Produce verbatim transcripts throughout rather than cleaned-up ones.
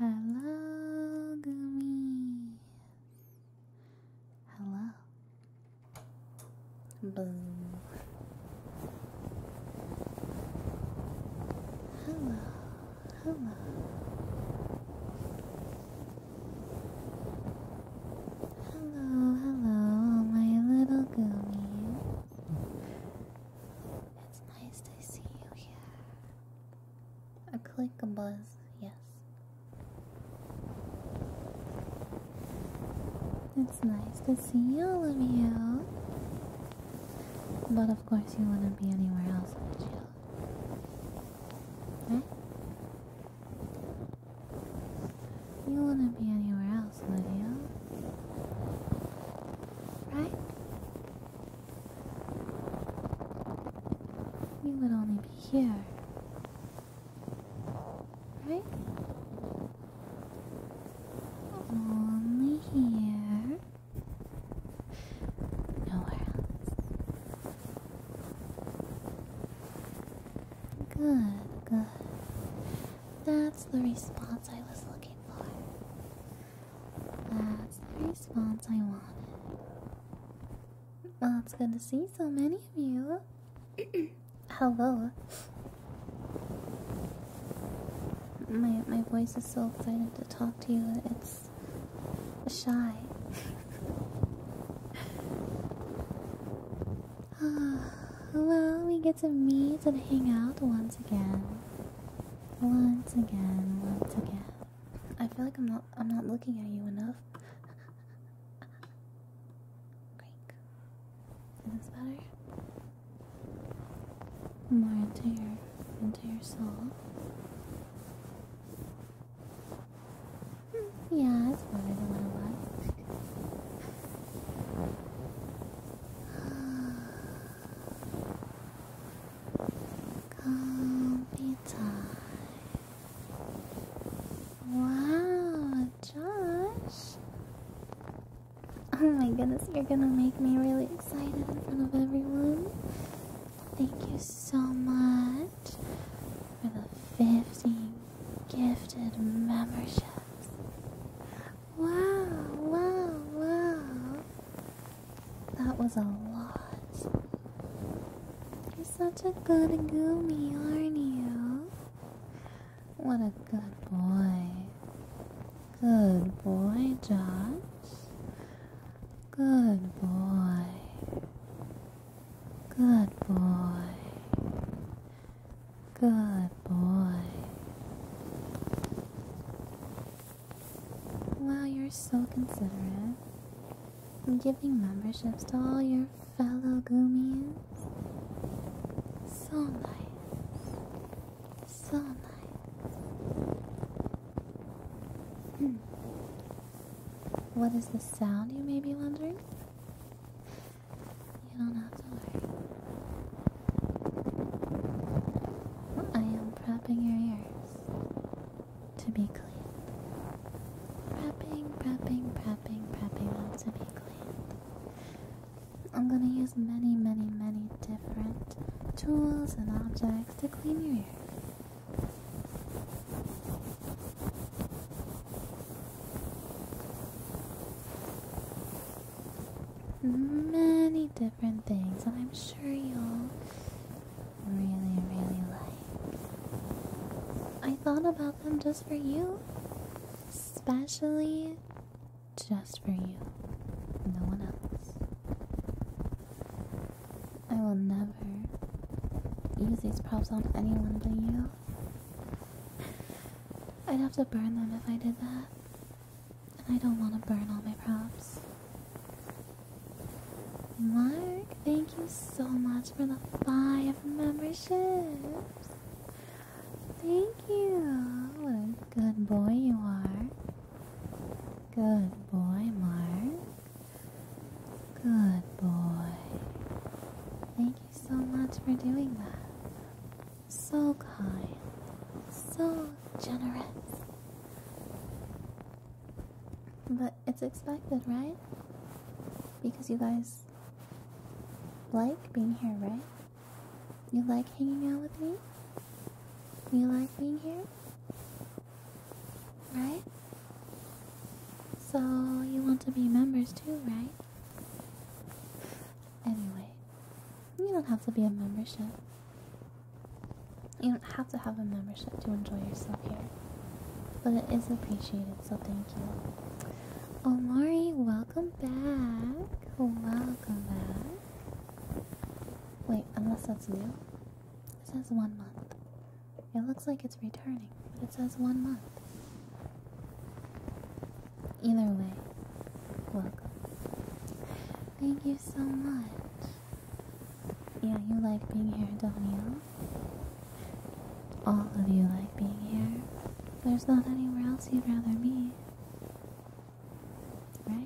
Hello, Gummies. Hello. Boo. Hello. Hello. Hello, hello, my little Gummies. It's nice to see you here. A click, a buzz, yes. It's nice to see all of you. But of course you wouldn't be anywhere else, would you? Right? You wouldn't be anywhere else, would you? Right? You would only be here. Right? Only here. Nowhere else. Good, good. That's the response I was looking for. That's the response I wanted. Well, it's good to see so many of you. Hello. My my voice is so excited to talk to you. It's shy. Well, we get to meet and hang out once again. Once again, once again. I feel like I'm not I'm not looking at you enough. Great. Is this better? More into your into your soul. Yeah, it's better than what it was. Comfy time. Wow, Josh. Oh my goodness, you're gonna make me really excited in front of everyone. Thank you so much for the fifty gifted memberships. Wow, wow, wow. That was a lot. You're such a good Gumi, aren't you? What a good boy. Good boy, Josh. Good boy. Good boy. Good boy. Wow, you're so considerate. Giving memberships to all your fellow Goomies. So nice. So nice. Hmm. What is the sound, you may be wondering? You don't have to worry. I am prepping your ears to be cleaned. Prepping, prepping, prepping, prepping them to be cleaned. I'm gonna use many, many, many different tools and objects to clean your ears. Many different things that I'm sure you'll really, really like. I thought about them just for you. Especially just for you. No one else. I will never use these props on anyone but you. I'd have to burn them if I did that. And I don't want to burn all my props. Mark, thank you so much for the five memberships. Thank you. What a good boy you are. Good boy, Mark. Good boy. Thank you so much for doing that. So kind. So generous. But it's expected, right? Because you guys like being here, right? You like hanging out with me? You like being here? right? So you want to be members too, right? Anyway, you don't have to be a membership. You don't have to have a membership to enjoy yourself here. But it is appreciated, so thank you. Oh, Mari, welcome back. Welcome back. Wait, unless that's new. It says one month. It looks like it's returning, but it says one month. Either way, welcome. Thank you so much. Yeah, you like being here, don't you? All of you like being here. There's not anywhere else you'd rather be. Right?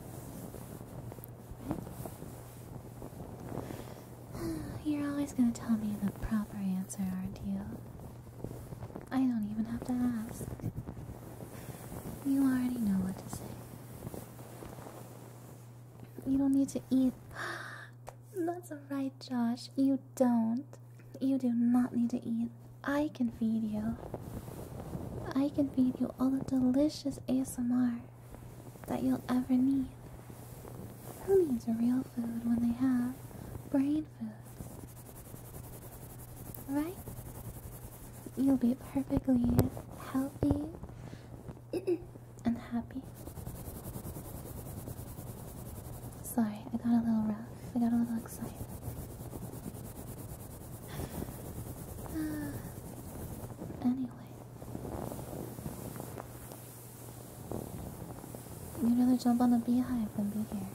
Right? You're always gonna tell me the proper answer, aren't you? I don't even have to ask. You already know what to say. You don't need to eat. That's right, Josh. You don't. You do not need to eat. I can feed you. I can feed you all the delicious A S M R that you'll ever need. Who needs real food when they have brain food? Right? You'll be perfectly healthy and happy. Sorry, I got a little rough. I got a little excited. Anyway. You'd rather jump on a beehive than be here.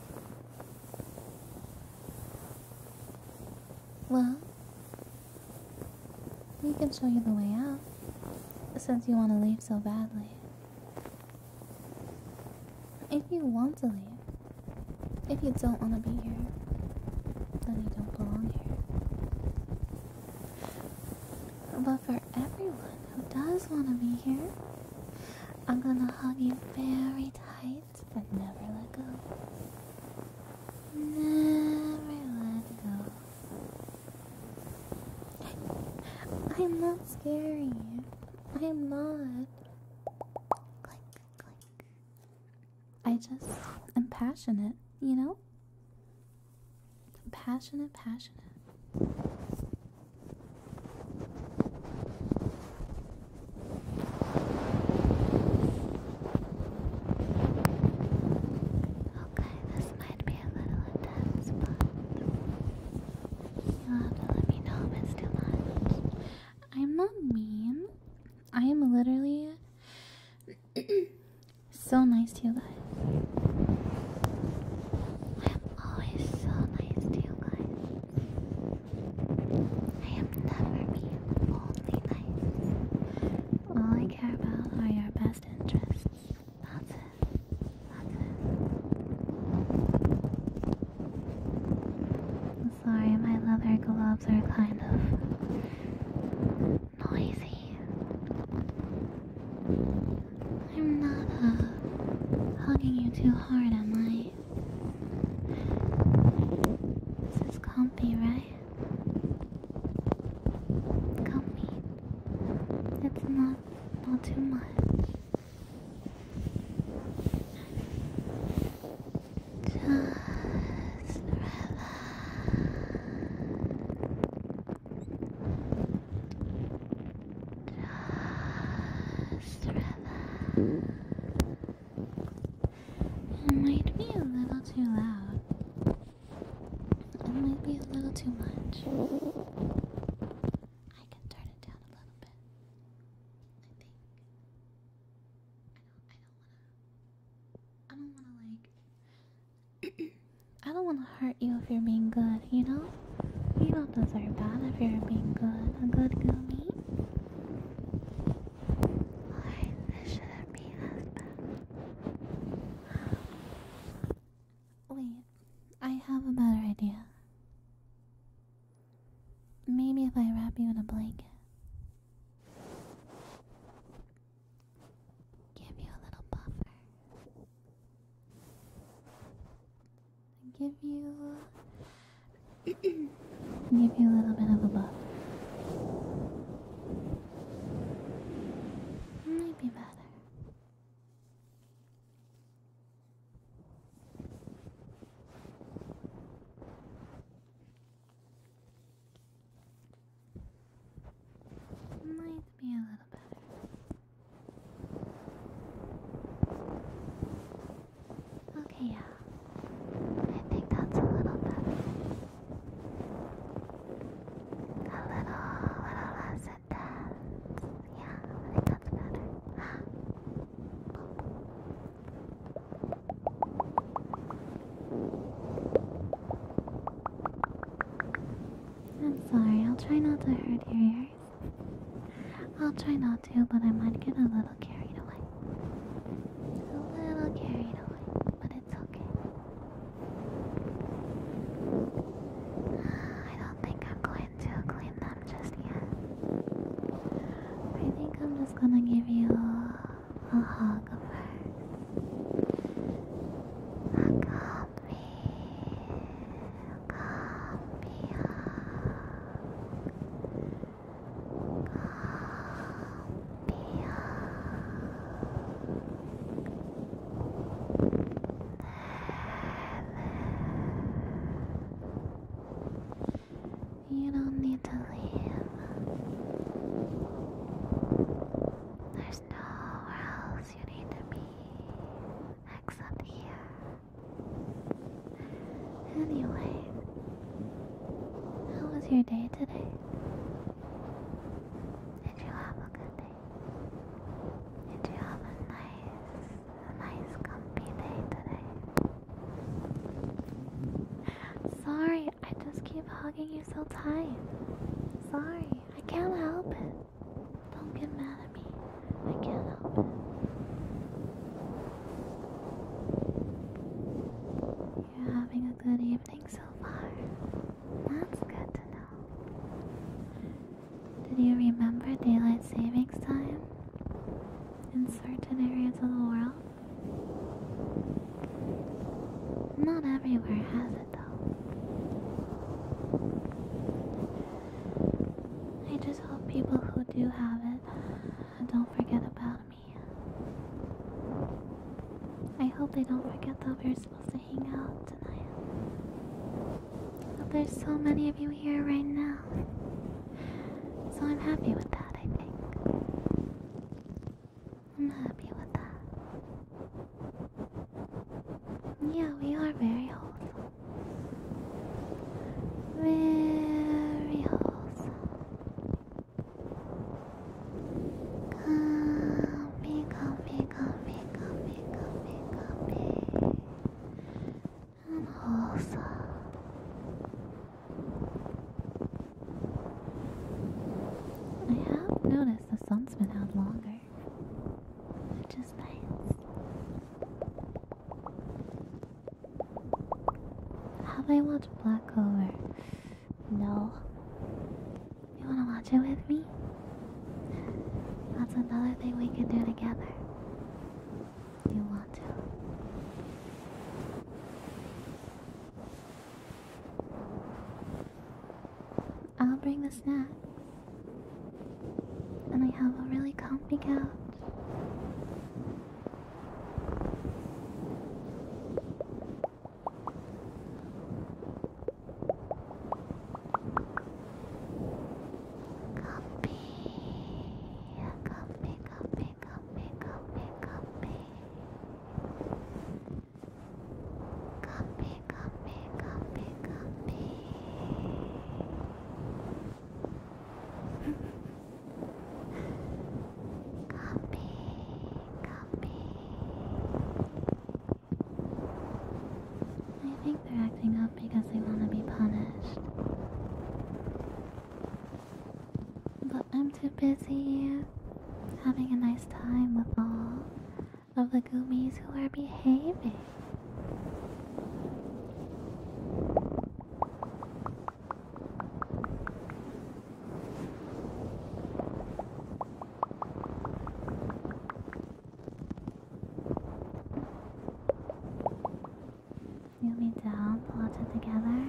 Well, we can show you the way out, since you want to leave so badly. If you want to leave, if you don't want to be here, then you don't belong here. But for everyone who does want to be here, I'm gonna hug you very tight and never let go. Never let go. I'm not scary. I am not. Clink, clink. I just am passionate, you know? Passionate, passionate. Okay, this might be a little intense, but you'll have to let me know if it's too much. I'm not mean. I am literally so nice to you guys. I am always so nice to you guys. I am never mean, only nice. All I care about are your best interests. That's it. That's it. Sorry, my leather gloves are kind of noisy. I'm not uh, hugging you too hard, am I? This is comfy, right? Comfy. It's not, not too much. Just relax. Just relax. It might be a little too loud. It might be a little too much. I can turn it down a little bit. I think. I don't. I don't wanna. I don't wanna like. I don't wanna hurt you if you're being good. You know. You don't deserve that if you're being good. A good goomy. Alright, this shouldn't be as bad. Wait, I have a better idea. Maybe if I wrap you in a blanket. Give you a little buffer. Give you... give you a little bit of a buffer. Might be better. sorry. I'll try not to hurt your ears. I'll try not to, but I might get a little carried away. A little carried away, but it's okay. I don't think I'm going to clean them just yet. I think I'm just gonna give you a, a hug first. A comfy, comfy hug. You don't need to leave. There's nowhere else you need to be except here. Anyway, how was your day today? Did you have a good day? Did you have a nice, nice comfy day today? Sorry, I just keep hugging you so tight. Sorry, I can't help it. Don't get mad at me. I can't help it. You're having a good evening so far. That's good to know. Did you remember daylight savings time in certain areas of the world? Not everywhere has it though. I just hope people who do have it don't forget about me. I hope they don't forget that we're supposed to hang out tonight. But there's so many of you here right now. So I'm happy with that, I think. I'm happy with that. Yeah, we are very wholesome. Very wholesome. Comfy, comfy, comfy, comfy, comfy, comfy. And wholesome. I have noticed the sun's been out longer, which is nice. Have I watched Black Clover? No. You wanna watch it with me? That's another thing we can do together. You want to? I'll bring the snack. And I have a really comfy couch. I think they're acting up because they want to be punished. But I'm too busy having a nice time with all of the Goomies who are behaving. You'll be down to watch it together?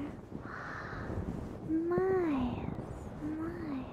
Nice, nice.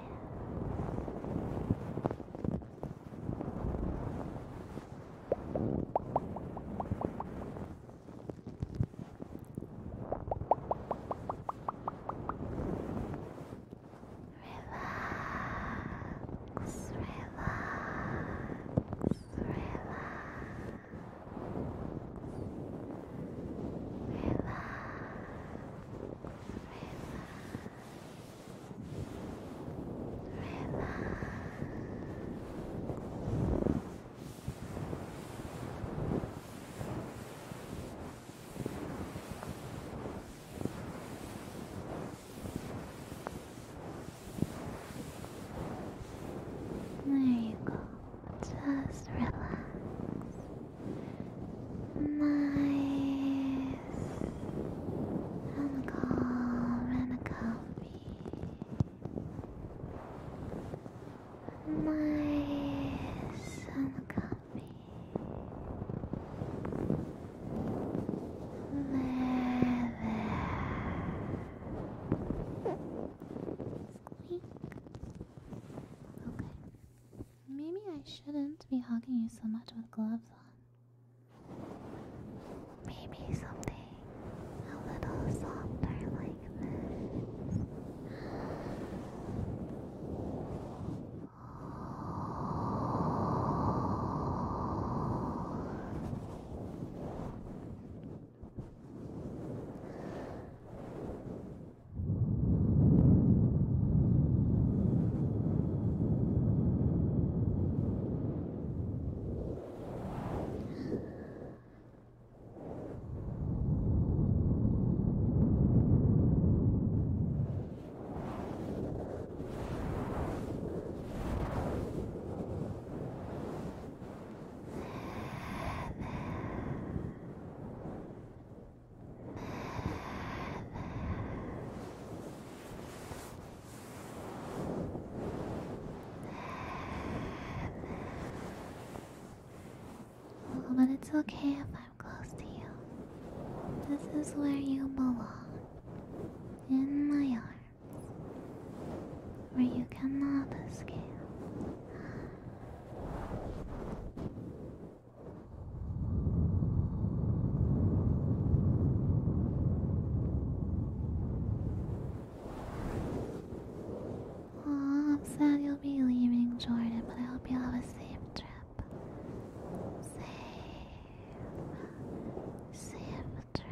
shouldn't be hugging you so much with gloves on. Maybe something a little softer like this. Oh, but it's okay if I'm close to you. This is where you belong. In my arms. Where you cannot escape. Oh, I'm sad you'll be leaving Jordan, but I hope you have a safe trip. Safe, safe trip.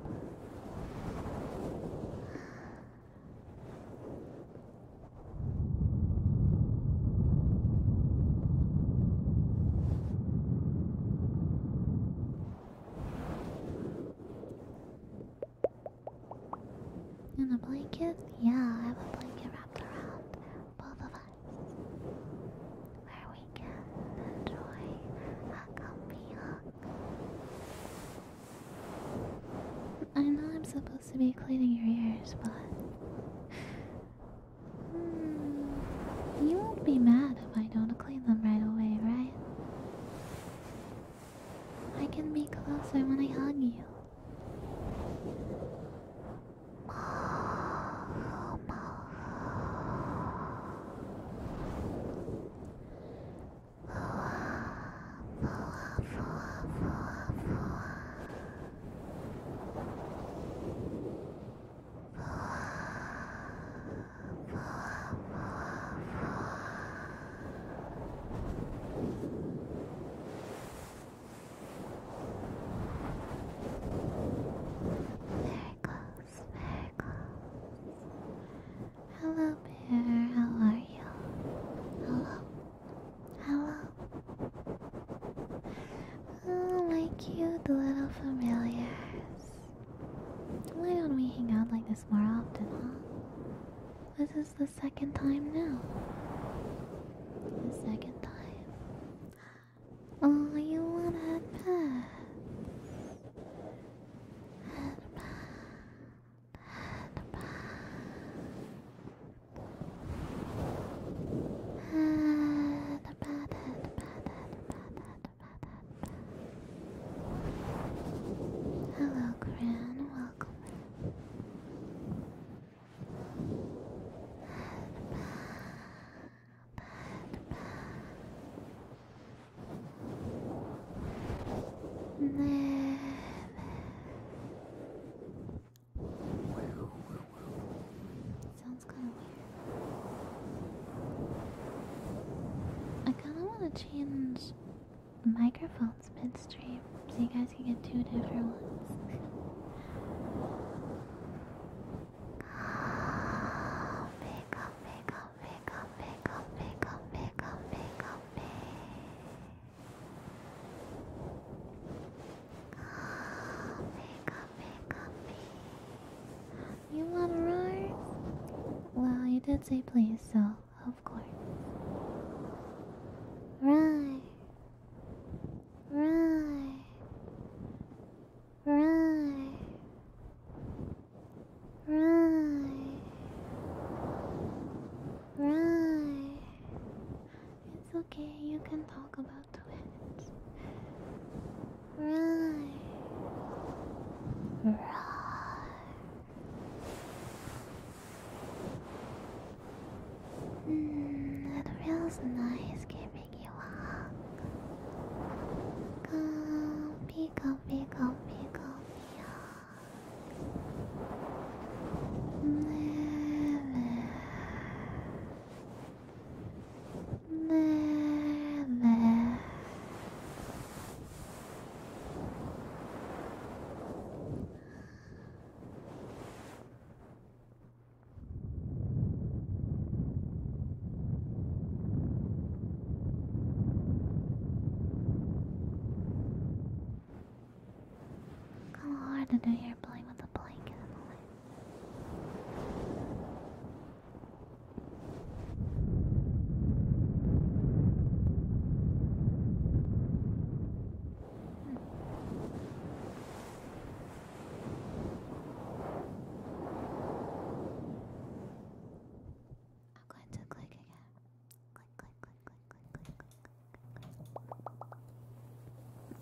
And a blanket? Yeah, I have a blanket wrapped around both of us. Where we can enjoy a comfy hug. I know I'm supposed to be cleaning your ears, but hmm, you won't be mad if I don't clean them right away, right? I can be closer when I hug you. Very close, very close. Hello, bear. How are you? Hello. Hello. Oh, my cute little familiars. Why don't we hang out like this more often, huh? This is the second time now. The second time. Oh, you want a pet? Hello, Gran. Welcome. There. Sounds kind of weird. I kind of want to change microphones midstream so you guys can get two different ones. Comfy, comfy, comfy, comfy, comfy, comfy, comfy, comfy. Comfy, comfy, comfy. You want a roar? Well, you did say please, so of course. Right. Right. Right. Right. Right. It's okay, you can talk about Twitch. Right. Right. Mm, it feels nice giving you a hug.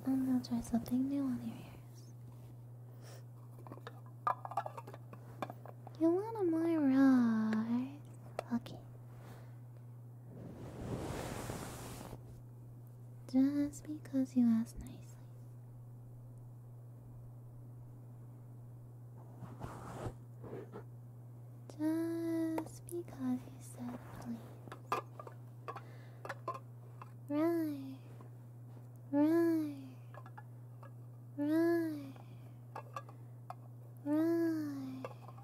I'm gonna try something new on your ears. You want a more rose? Okay. Just because you asked nicely. Just because you said please. Right. Right. Right. Right.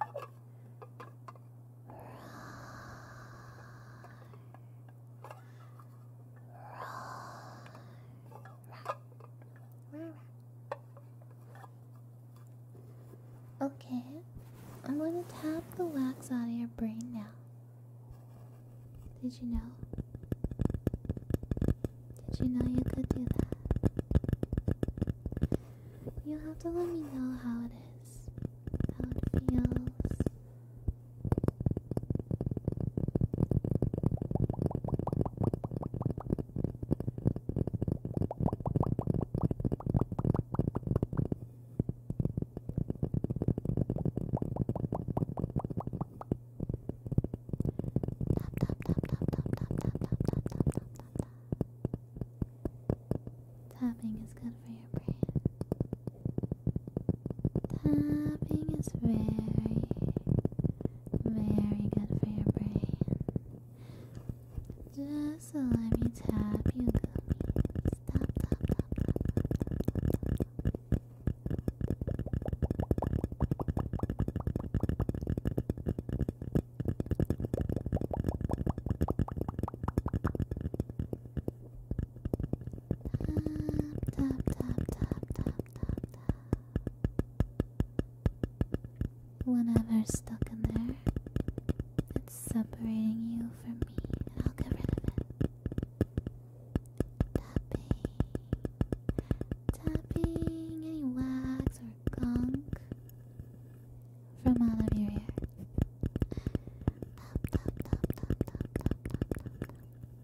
Okay, I'm going to tap the wax out of your brain now. Did you know? Did you know you could do that? You have to let me know how it is, how it feels. Tapping is good for your brain. Tapping is very, very good for your brain. Just so let me tap you, gummies. Tap, tap, tap, tap, tap, tap, tap. Tap, tap, tap, tap, tap, tap. Whatever's stuck in there, it's separating you from me, and I'll get rid of it. Tapping, tapping any wax or gunk from out of your ear. Tap, tap, tap, tap, tap, tap, tap, tap, tap.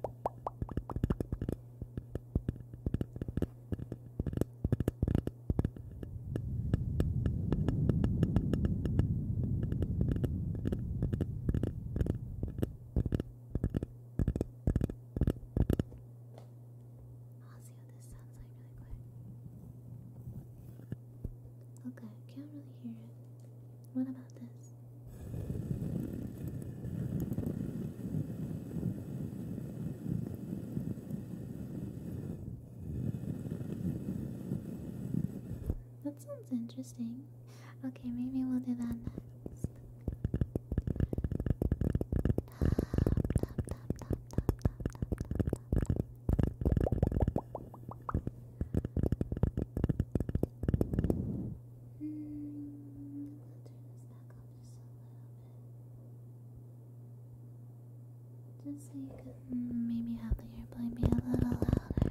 I'll see what this sounds like really quick. Okay, can't really hear it. What about this? That sounds interesting. Okay, maybe we'll do that next. Just so you could mm, maybe have the airplane be a little louder.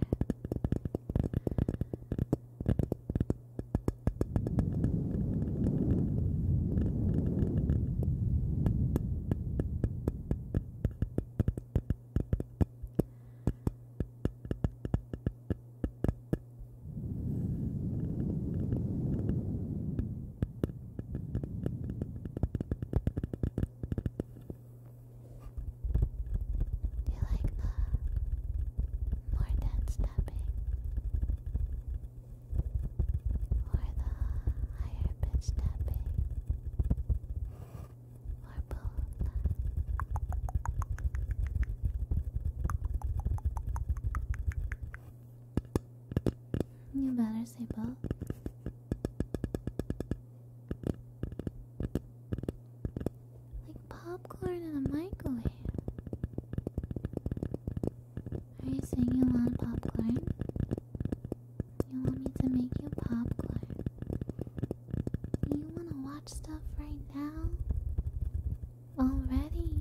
Do you like the more dense tapping? Or the higher pitch tapping? Or both? You better say both. Like popcorn in a microwave. Are you saying you want popcorn? You want me to make you popcorn? You want to watch stuff right now? Already?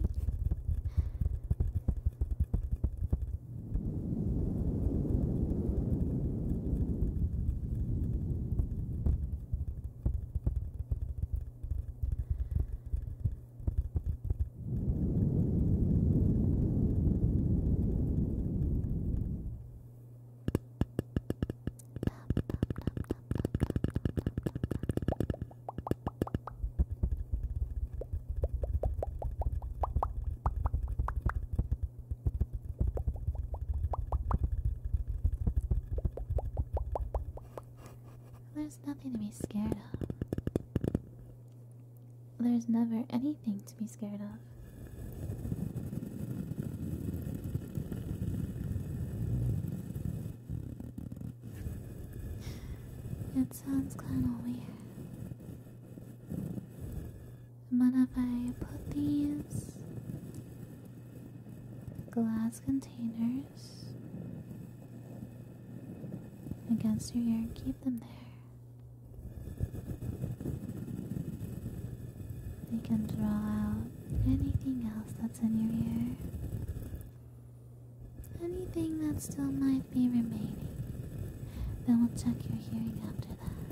there's nothing to be scared of. There's never anything to be scared of. It sounds kind of weird. But if I put these glass containers against your ear and keep them there, you can draw out anything else that's in your ear. Anything that still might be remaining. Then we'll check your hearing after that.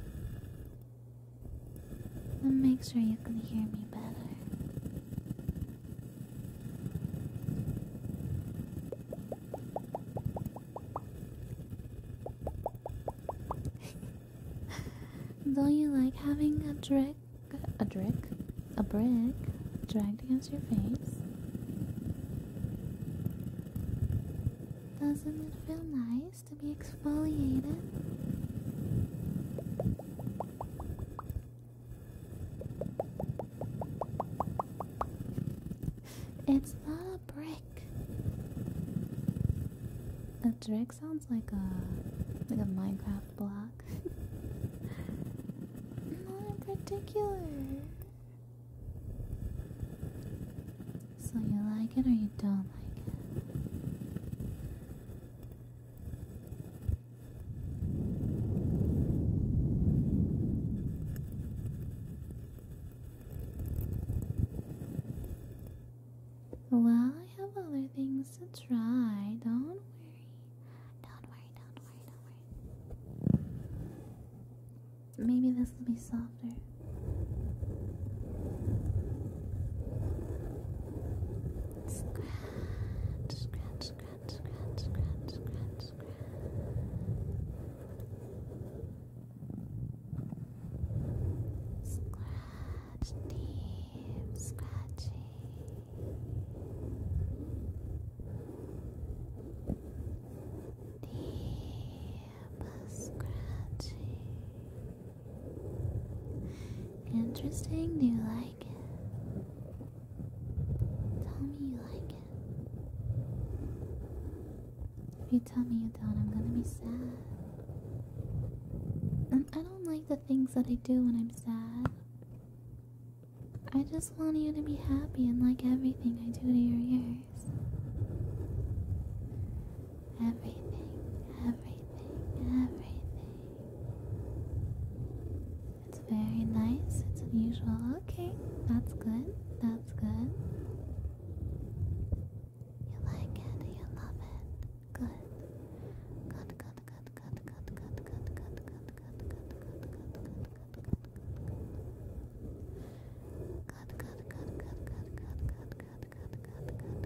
And make sure you can hear me better. Don't you like having a drick, a drick, a brick dragged against your face? Doesn't it feel nice to be exfoliated? It's not a brick. A drick sounds like a like a Minecraft block. Not in particular. So you like it or you don't like it? Well, I have other things to try. Don't worry. Don't worry, don't worry, don't worry. Maybe this will be softer. Scratch, scratch, scratch, scratch, scratch, scratch, scratch. Scratch, deep scratching. Deep scratching. Interesting, do you like it? Tell me you like it. If you tell me you don't, I'm gonna be sad. And I don't like the things that I do when I'm sad. I just want you to be happy and like everything I do to your ears. Everything, everything, everything. It's very nice, it's unusual. Okay, that's good, that's good. You like it, you love it. Good. Good, good, good, good, good, good, good, good, good, good, good, good, good, good, good, good. Good, good, good, good, good, good, good, good, good, good, good,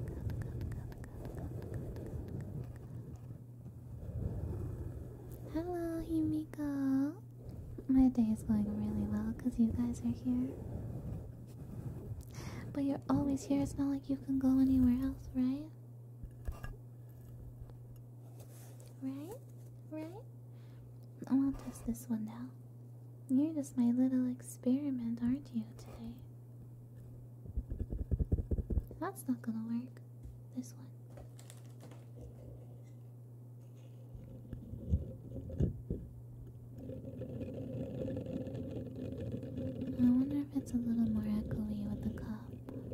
good. Hello, Himiko. My day is going really well because you guys are here. But you're always here. It's not like you can go anywhere else, right? Right? Right? I want to test this one now. You're just my little experiment, aren't you, today? That's not gonna work. This one. I wonder if it's a little more echoey with the cup.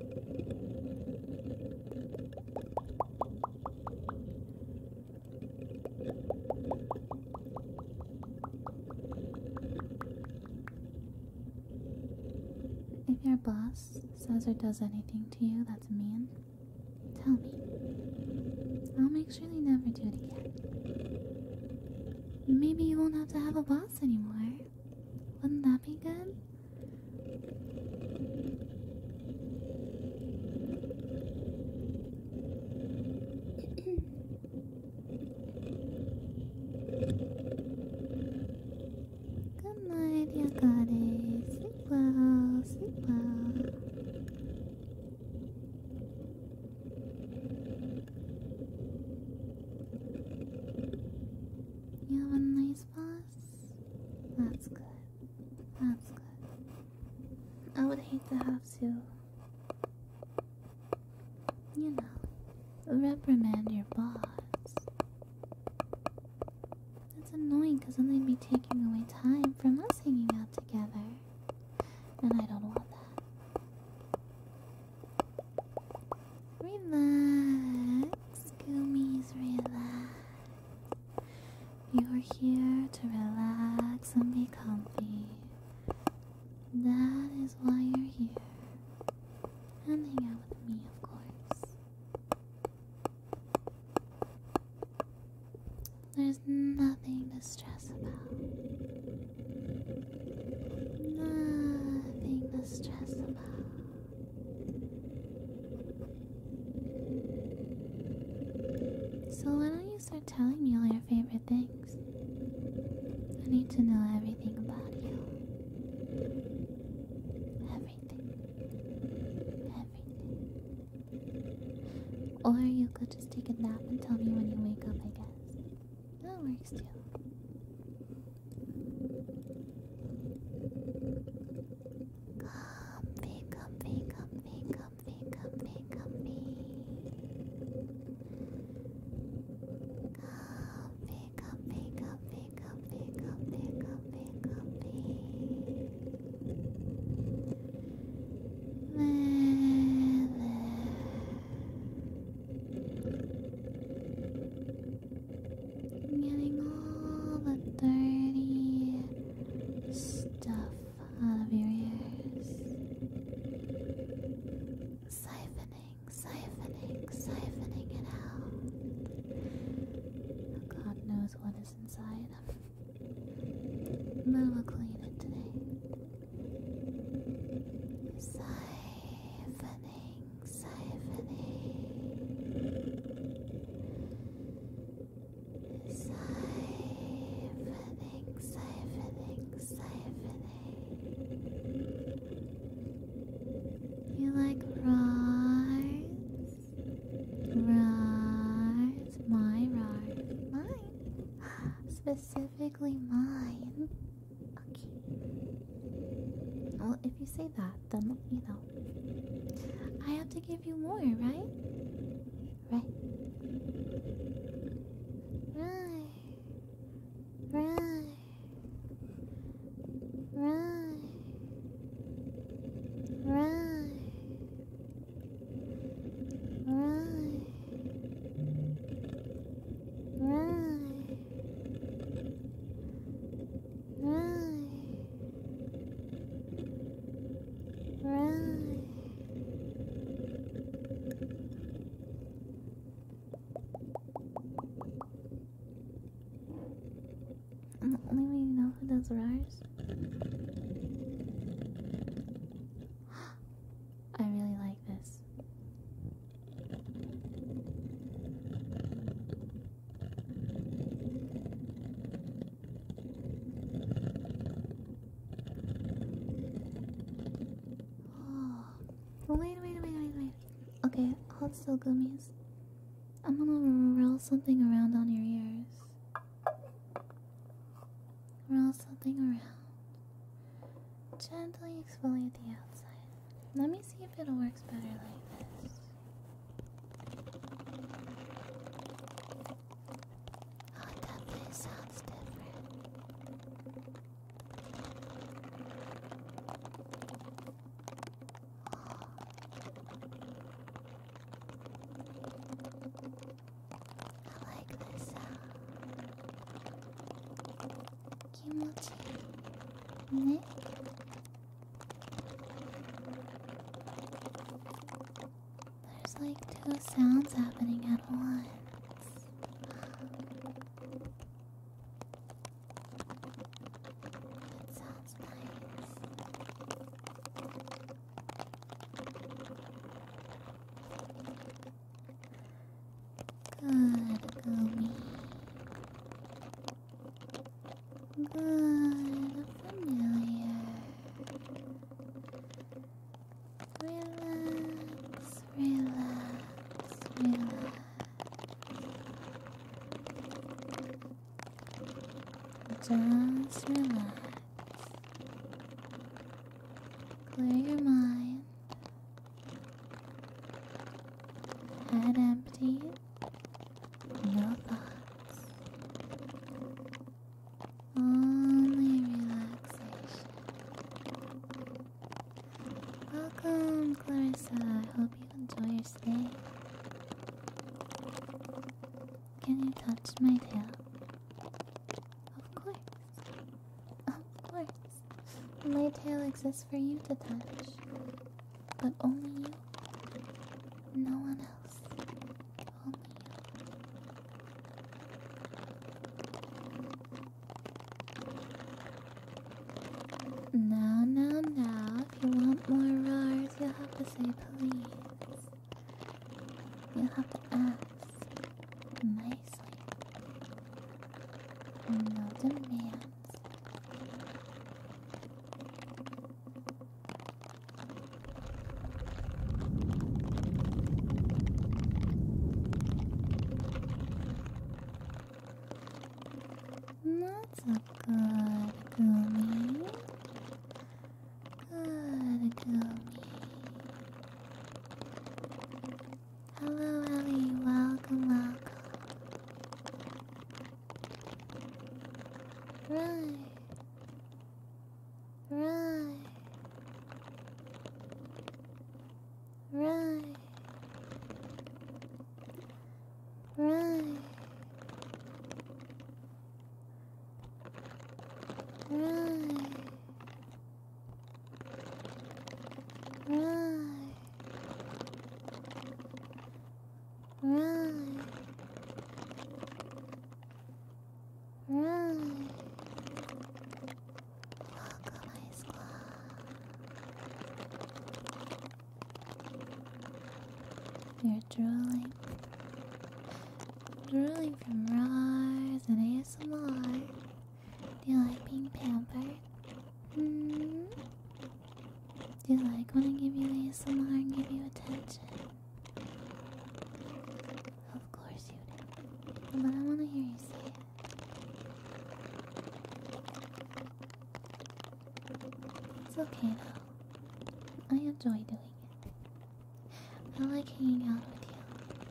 If your boss says or does anything to you that's mean, tell me. I'll make sure they never do it again. Maybe you won't have to have a boss anymore. Wouldn't that be good? Good night, Yakari. Sleep well, sleep well. You have a nice boss? like to have to, you know, reprimand your boss. It's annoying because then they'd be taking away time from us hanging out together. And I don't want that. Relax, Goomies, relax. You're here to relax and be comfy. That is why you're here. And hang out with me, of course. There's nothing to stress about. Nothing to stress about. So why don't you start telling me all your favorite things? I need to know everything about you. Everything. Everything. Or you could just take a nap and tell me when you wake up, I guess. That works too. Comfy, comfy, comfy, comfy, comfy, comfy. Comfy, comfy, comfy, comfy, comfy, comfy, comfy. There, there. Getting all the dirty stuff out of your ears. Siphoning, siphoning, siphoning it out. God knows what is inside. But we'll clean it today. Siphoning, siphoning. Siphoning, siphoning, siphoning. You like Rars? Rars? My Rars? Mine? Specifically mine. Okay. Well, if you say that, then, you know, I have to give you more, right? Right. Right. Right. Right. Right. Right. Right. Right. Right. Mm, Only way you know who does Rars? I really like this. Oh, wait, wait, wait, wait, wait. Okay, hold still, Gummies. I'm gonna roll something around on your ears. Roll something around. Gently exfoliate the outside. Let me see if it works better like this. Oh, it definitely sounds different. I like this sound. Kimochi. Ne? There's like two sounds happening at once. It sounds nice. Good, Gumi. Good, familiar. Relax, relax, relax. Just relax. Clear your mind. head empty, no thoughts, only relaxation. Welcome, Clarissa. I hope you enjoy your stay. Can you touch my tail? Of course. Of course. My tail exists for you to touch. But only you. No one else. Only you. Now, now, now, if you want more roars, you'll have to say please. You'll have to ask. Nicely. No demands. That's a good Goomy. Good Goomy. Hello, Ellie. Welcome, welcome. Right. Right. Right. Right. Right. Right. Right. Right. Welcome, my squad. You're drooling. Drooling from roars and A S M R. Do you like being pampered? Hmm? Do you like when I give you A S M R and give you attention? Of course you do. But I want to hear you say it. It's okay though. I enjoy doing it. I like hanging out with you.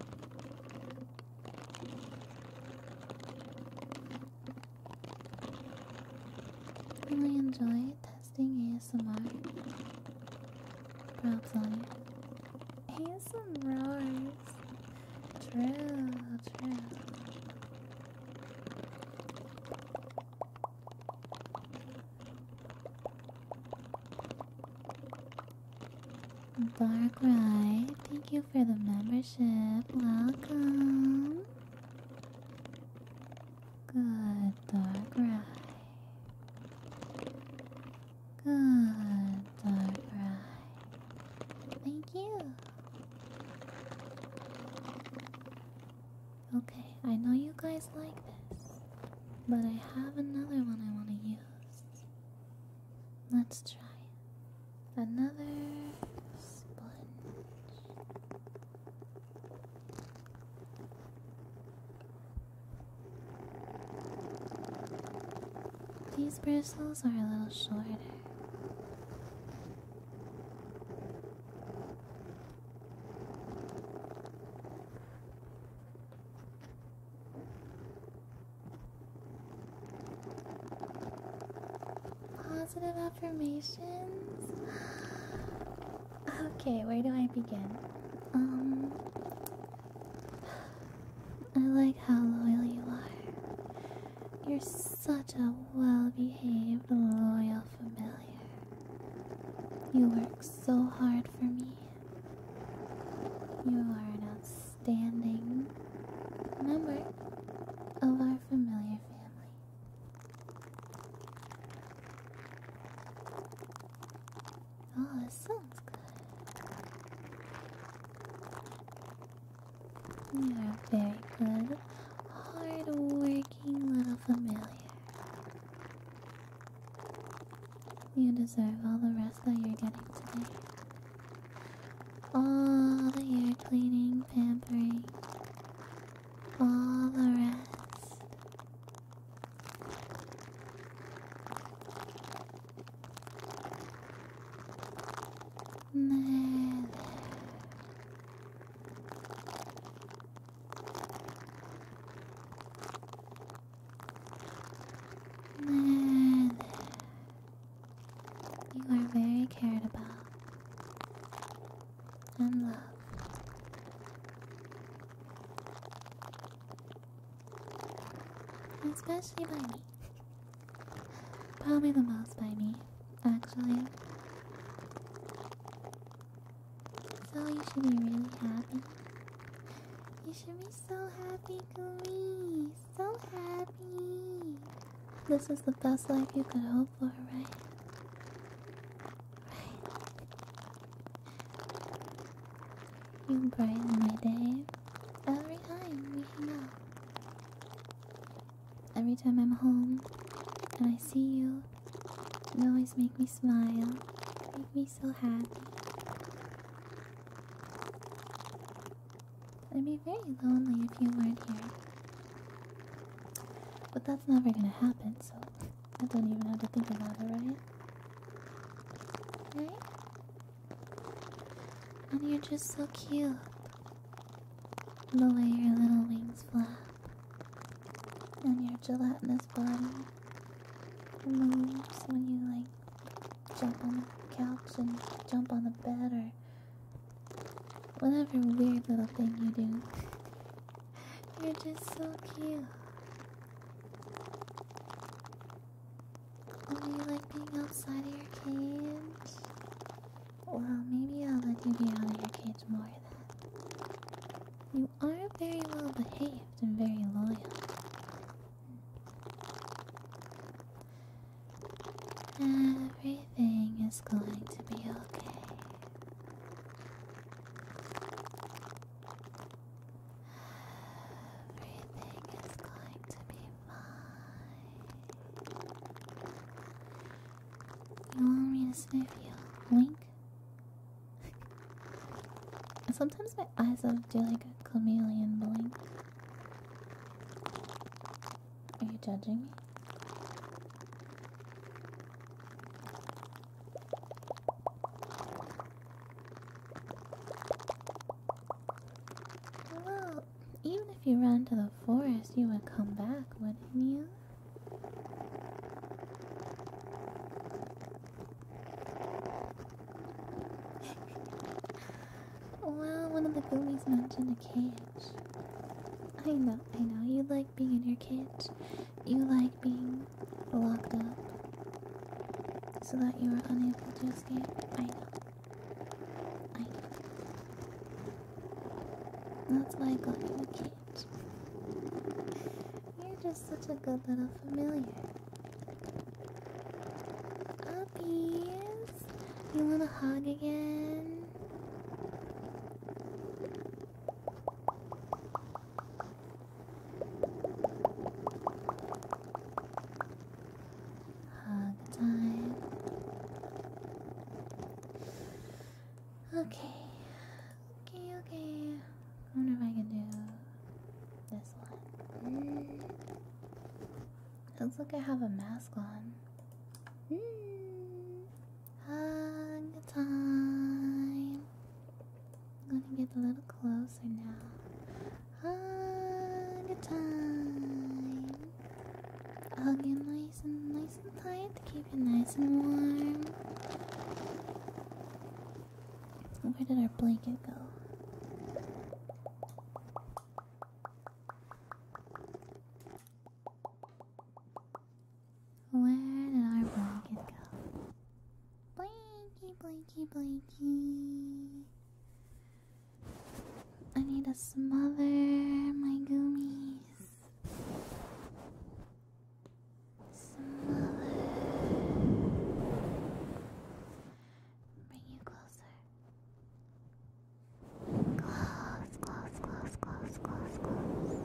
And I enjoy testing A S M R. Props on you. A S M R's. True, true. Dark Ride, thank you for the membership. Welcome. Good, Dark Ride. Good, Dark Ride. Thank you. Okay, I know you guys like this, but I have another one I want to use. Let's try it. Another sponge. These bristles are a little shorter. Positive affirmations? Okay, where do I begin? Um, I like how loyal you are. You're such a well-behaved, loyal familiar. You work so hard for me. You are an outstanding member of our familiar family. Oh, this sounds good. You're a very good, hard-working little familiar. You deserve all the rest that you're getting today. All the ear cleaning, pampering, all the rest. There, there. Especially by me. Probably the most by me, actually. So you should be really happy. You should be so happy, Gumi. So happy. This is the best life you could hope for, right? Right. You brighten my day every time we hang out. Every time I'm home and I see you, you always make me smile, make me so happy. I'd be very lonely if you weren't here. But that's never gonna happen, so I don't even have to think about it, right? Right? And you're just so cute. The way your little wings flap. And your gelatinous body moves when you like jump on the couch and jump on the bed or whatever weird little thing you do. You're just so cute. Oh, you like being outside of your cage? Well, maybe I'll let you be out of your cage more then. You are very well behaved and very loyal. Everything is going to be okay. Everything is going to be fine. You want me to sniff you? Wink? Sometimes my eyes will do like a chameleon blink. Are you judging me? Well, even if you ran to the forest, you would come back, wouldn't you? Well, one of the Goomies mentioned a cage. I know, I know, you like being in your cage. You like being locked up so that you are unable to escape. I know. I know. That's why I got you a cage. You're just such a good little familiar. Uppies, you want a hug again? Hug time. Okay. Okay, okay. I wonder if I can do this one. Looks like I have a mask on. Mm. Hug time. I'm gonna get a little closer now. Hug time. Hug you nice and nice and tight to keep you nice and warm. Where did our blanket go? Where did our blanket go? Blanky, blanky, blanky. I need to smother my Goomies. Smother. Bring you closer. Close, close, close, close, close, close.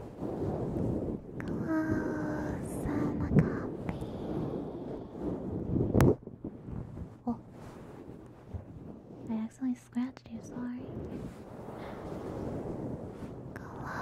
Close and comfy. Oh. I accidentally scratched you, sorry. Close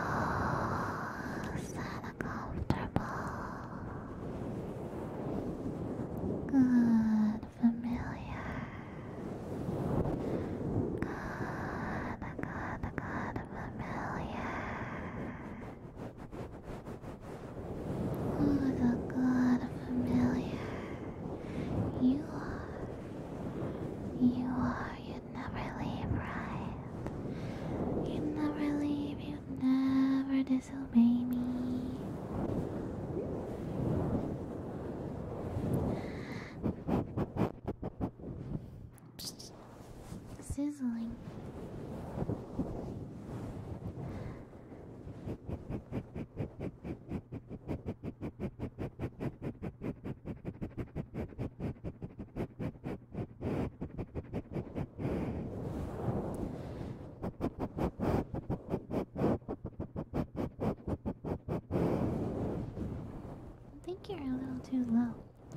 think you're a little too low.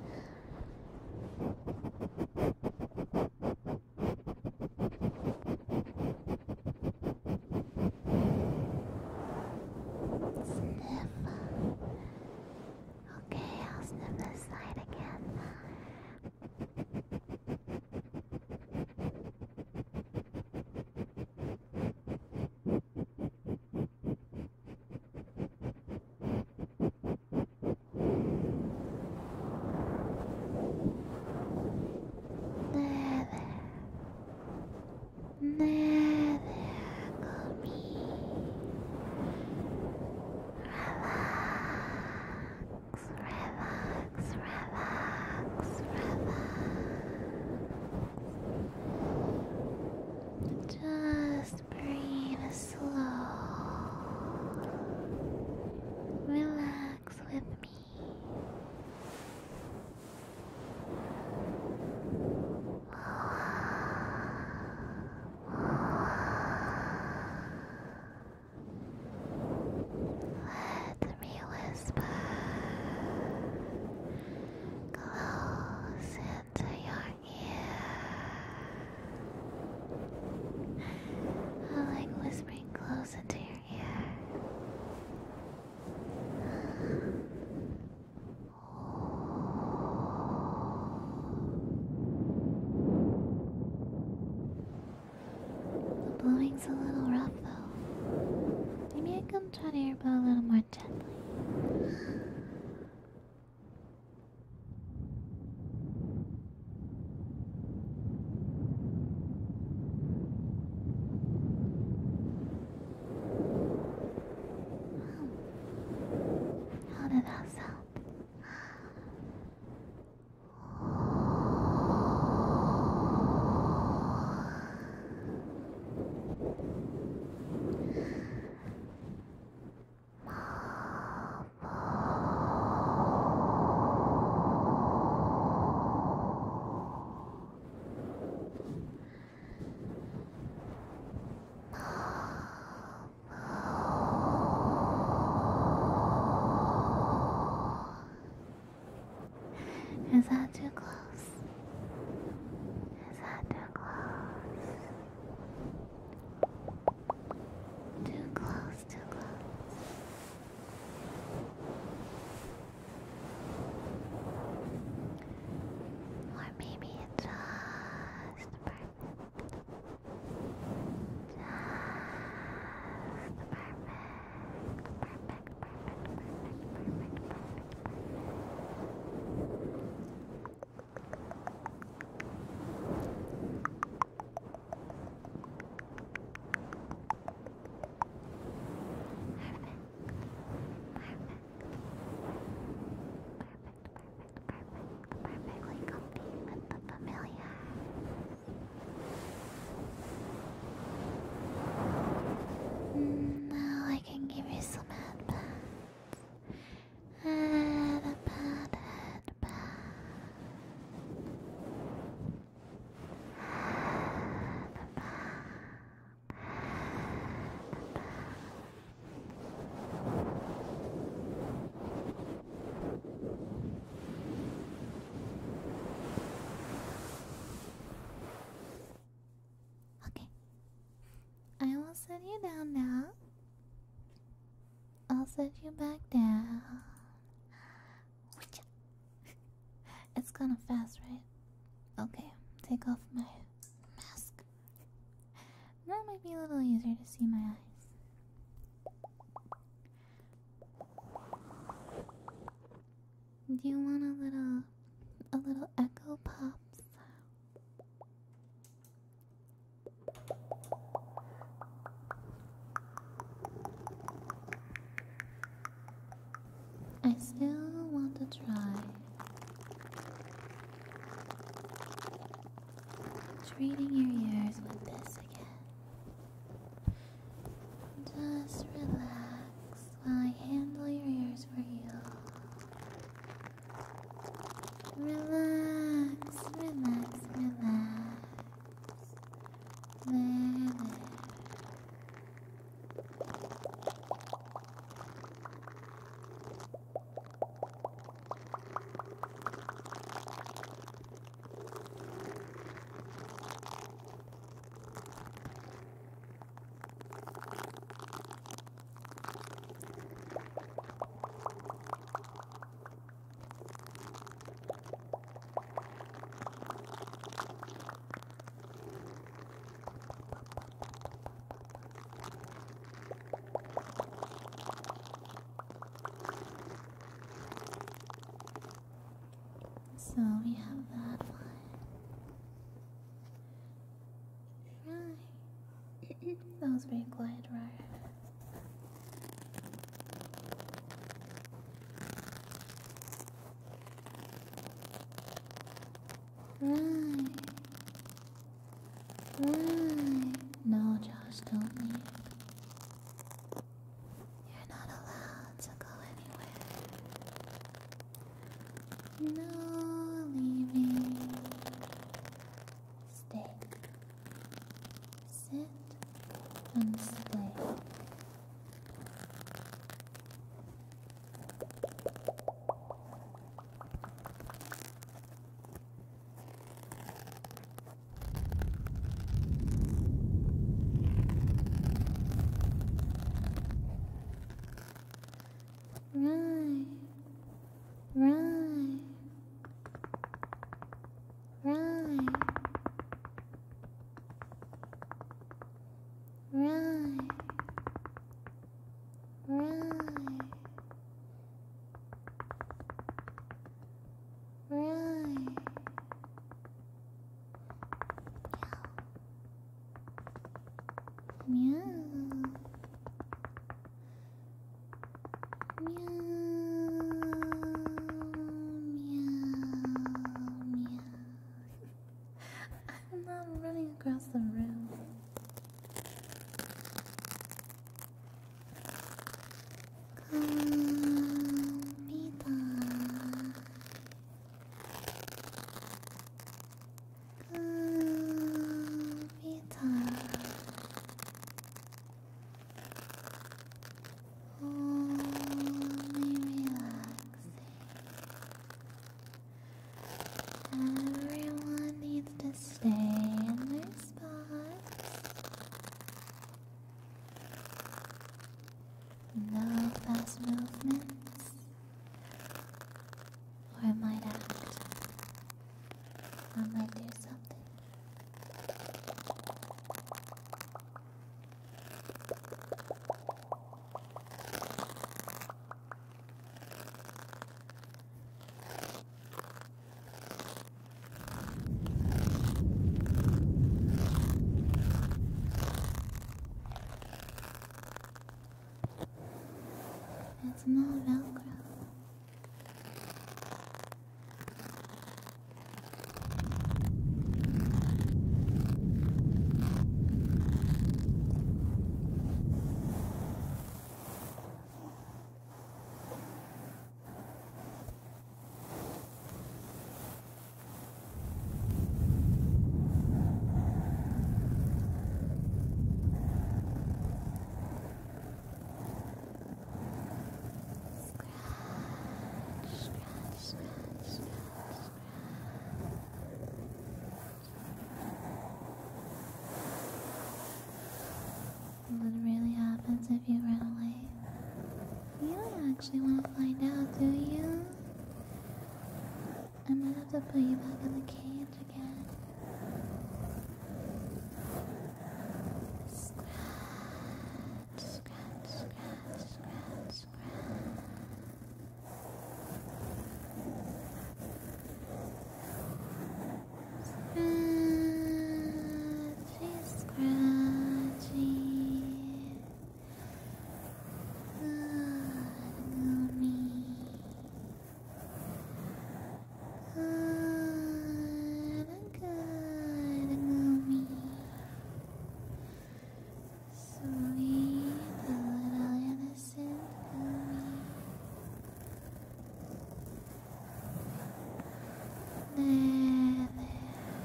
Sniff. Okay, I'll sniff this side again. There, there. There, there, Kobe. Relax, relax, relax, relax. Just breathe slow. Relax with me. Let me whisper close into your ear. I like whispering close into your ear. The blowing's a little rough though. Maybe I can try to earbud a little more gently. How did that sound? Is that too close? Is that too close? Too close, too close. Or maybe it's just perfect. Just perfect. Perfect, perfect, perfect, perfect, perfect, perfect. Perfectly comfy with the familiar. Now I can give you some headbands. Headband, headband. Okay. I will set you down now. I'll set you back down. It's kind of fast, right? Okay, take off my mask. That might be a little easier to see my eyes. Do you want a little, a little echo pops? I still want to try treating your ears with this again. Just relax while I handle your ears for you. Relax, relax, relax. There, there. So we have that one. Right. That was very quiet, right? Right. Right. No, Josh, don't leave. You're not allowed to go anywhere. No leaving. Stay. Sit and stay. Right, right, right, right, right, right. Meow. Meow. Meow. Meow. I'm not running across the room. Calmita. Calmita. Only relaxing. Everyone needs to stay in their spots. No fast movements, or I might act. I might do something. It's not Velcro. What really happens if you run away? You don't actually want to find out, do you? I might have to put you back in the cage again. Scratch, scratch, scratch, scratch, scratch. Scratchy, scratchy. Good goomy. Good, good goomy. Sweet little innocent goomy. There, there.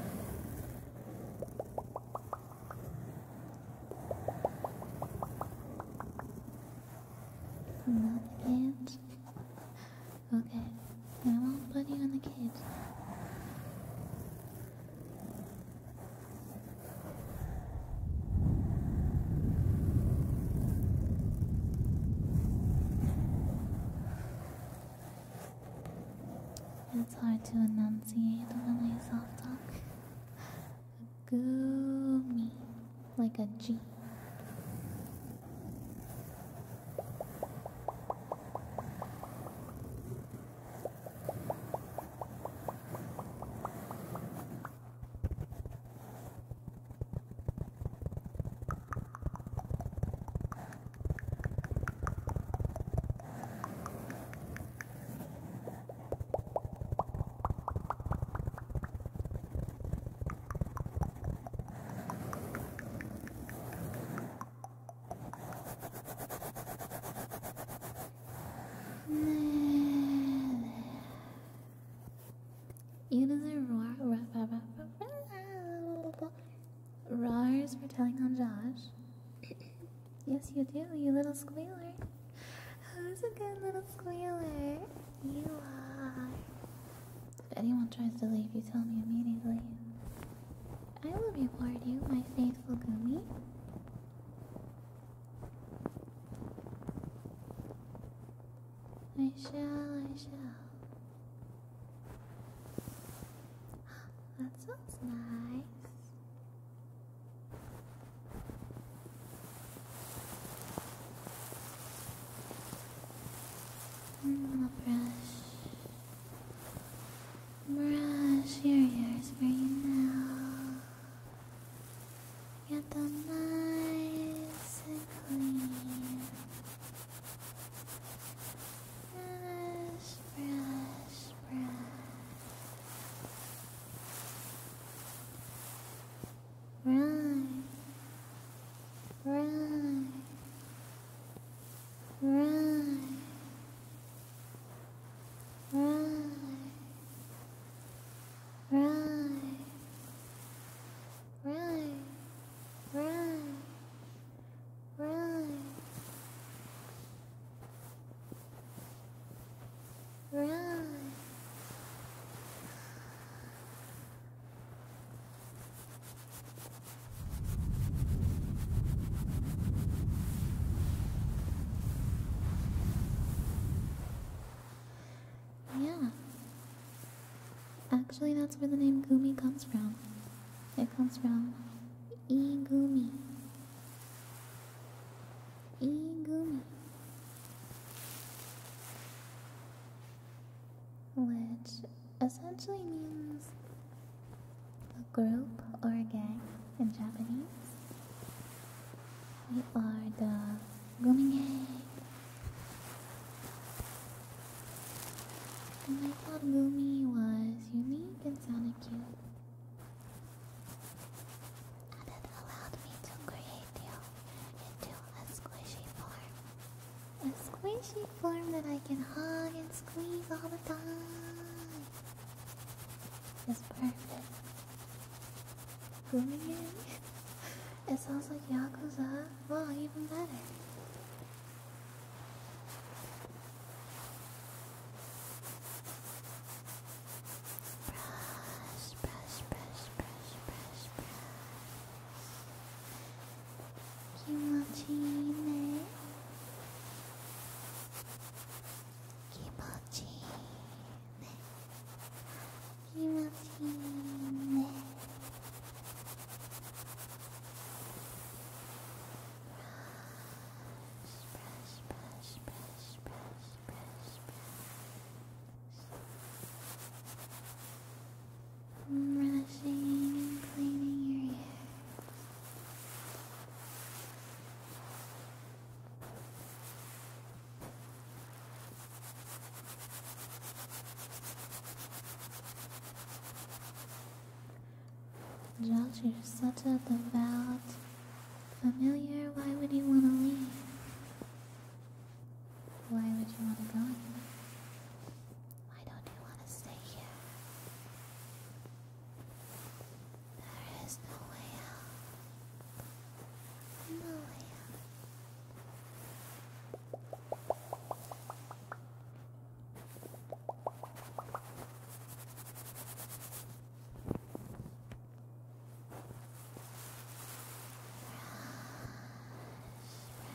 Not the cage. Okay, I won't put you in the cage. It's hard to enunciate when I soft talk. Goomy, like a G. you do, you little squealer. Who's a good little squealer? You are. If anyone tries to leave, you tell me immediately. I will reward you, my faithful Gumi. I shall, I shall. That sounds nice. Mm, I'll brush. Brush your ears for you now. Get them nice and clean. Brush, brush, brush. Run, run, run, run, run, run, run, run, run. Yeah. Actually, that's where the name Gumi comes from. It comes from Igumi. Igumi. Which essentially means a group or a gang in Japanese. We are the Gumi Gang. And I thought Gumi was unique and sounded cute. And it allowed me to create you into a squishy form. A squishy form that I can hug and squeeze all the time. It's perfect. Gumi Gang? It sounds like Yakuza. Well, even better. Brush, brush, brush, brush, brush, brush. Kimochi ne. Kimochi ne. Kimochi ne. Brush, brush, brush, brush, brush, brush. Brushing and cleaning your ears. Josh, you're such a devout familiar. Why would you want to leave? Why would you want to go anywhere? Why don't you want to stay here? There is no way out. No way out. Brush,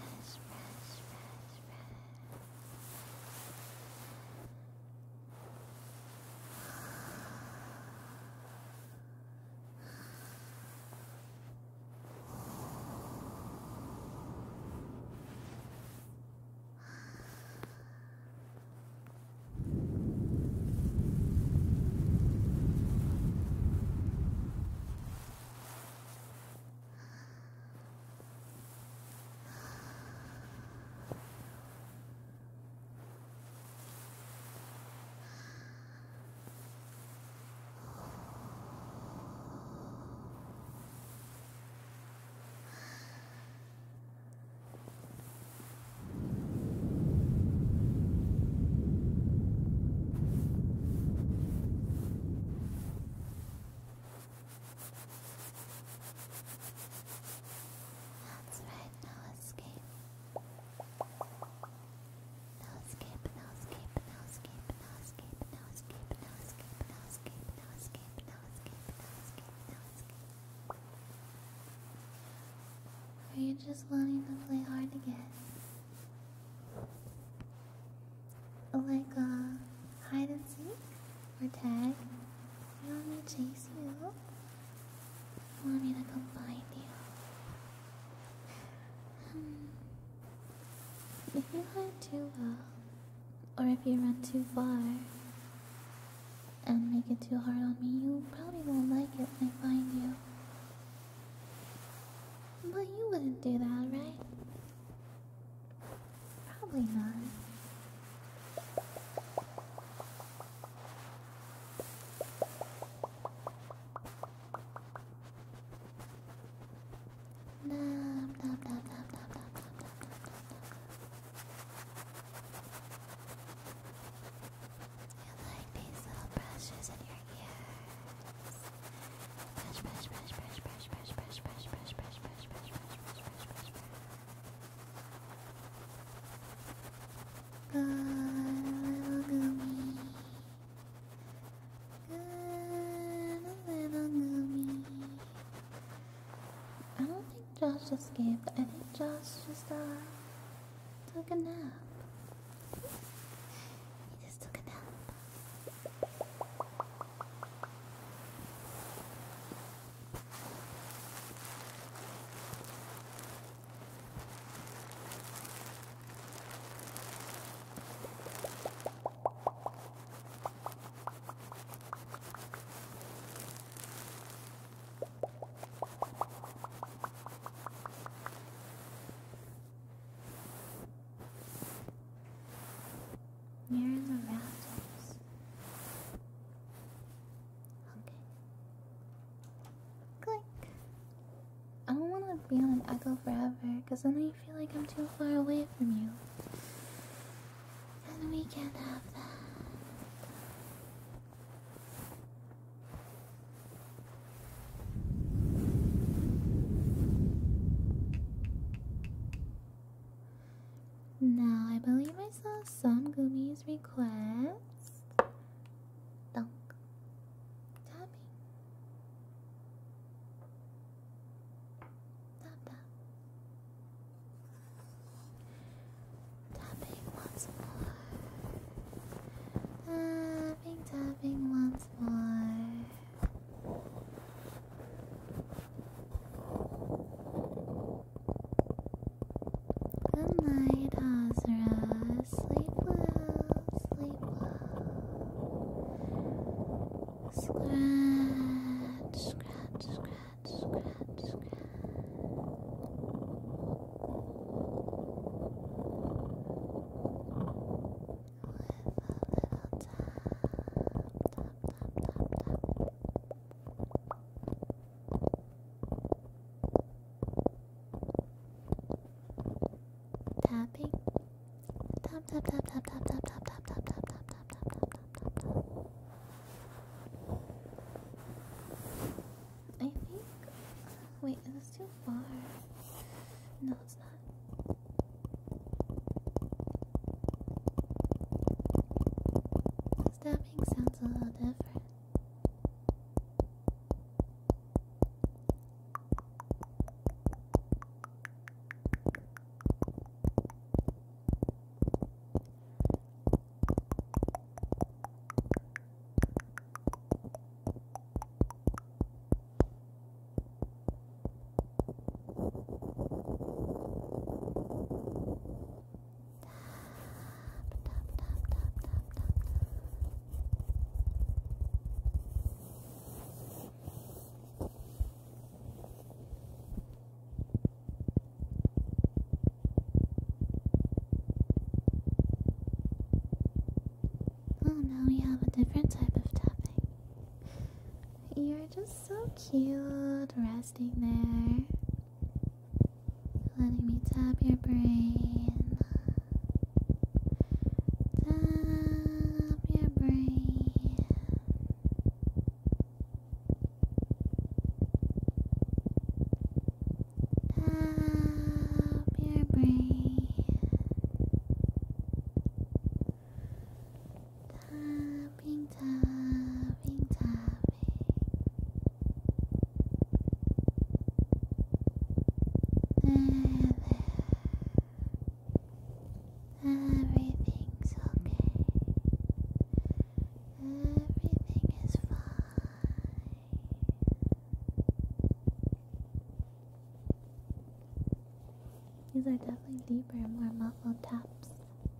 just wanting to play hard to get. Like a uh, hide and seek or tag. You want me to chase you? You want me to come find you? Hmm. If you hide too well, or if you run too far and make it too hard on me, you probably won't like it when I find you. But you wouldn't do that, right? Probably not. Dum, dum, dum, dum, dum, dum, dum, dum, dum, dum. You like these little brushes in your ears. Brush, brush, brush, brush, brush, brush, brush, brush, brush, brush, brush, brush, brush, brush, brush, brush, brush. Good little Goomy. Good little Goomy. I don't think Josh escaped. I think Josh just, uh, took a nap. He just took a nap. You're in the rafters. Okay. Click. I don't want to be on an echo forever, because then I feel like I'm too far away from you. And we can't have that. Now, I believe I saw some Goomy's request. Dunk. Tapping. Tap, tap. Tapping once more. Tapping, tapping once more. Good night, Azra. Sleep well, sleep well. Scratch, scratch, scratch, scratch, scratch. With a little tap, tap, tap, tap, tap. Tapping. Tap, tap, tap, tap, tap, tap, tap, tap, tap, tap, tap, tap, tap, tap, tap, tap. I think. Wait, is this too far? No, it's not. This tapping sounds a little different. Oh, now we have a different type of tapping. You're just so cute, resting there. Letting me tap your brain. Tap your brain. Tap your brain. Tapping, tapping, tapping. There. are definitely deeper and more muffled taps.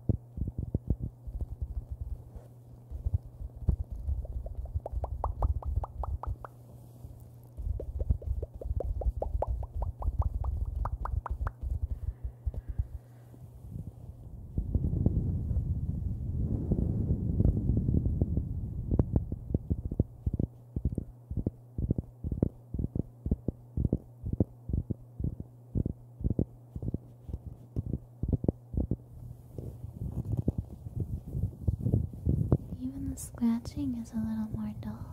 Even the scratching is a little more dull.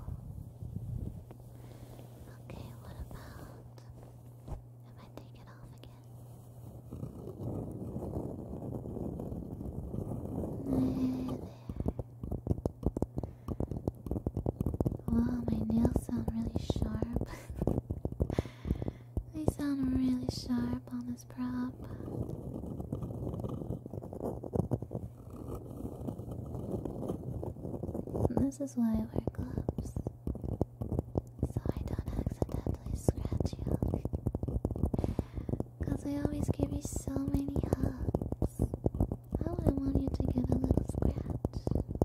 Okay, what about if I take it off again? There, there. Wow, my nails sound really sharp. They sound really sharp on this prop. This is why I wear gloves, so I don't accidentally scratch you. Cause I always give you so many hugs. I wouldn't want you to get a little scratch.